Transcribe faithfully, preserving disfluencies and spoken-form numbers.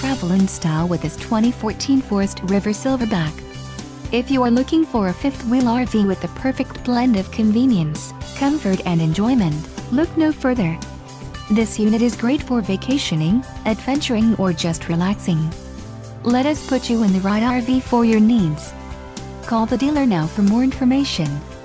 travel in style with this twenty fourteen Forest River Silverback. If you are looking for a fifth-wheel R V with the perfect blend of convenience, comfort and enjoyment, look no further. This unit is great for vacationing, adventuring or just relaxing. Let us put you in the right R V for your needs. Call the dealer now for more information.